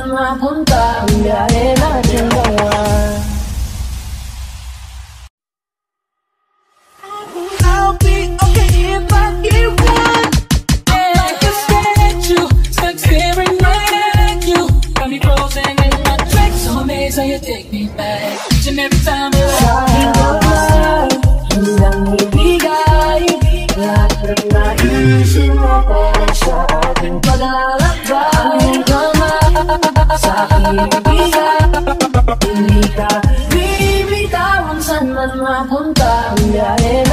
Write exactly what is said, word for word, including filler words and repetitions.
mapunta ang biyahe natin dalawa. I'll be okay if I get one. I'm like a statue, stuck staring right at you. Got me frozen in my tracks, so amazed how you take me back. Each and every time you're like, sa aking pagmahal, handang ibigay lahat ng naisip mo para sa ating paglalakbay. Sa aking ibigay, hindi ka bibitawan saan man mapunta ang biyahe.